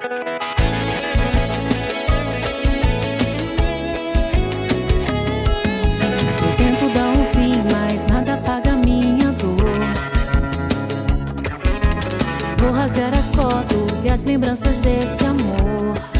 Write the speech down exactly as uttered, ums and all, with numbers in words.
Eu tento dar um fim, mas nada apaga minha dor. Vou rasgar as fotos e as lembranças desse amor.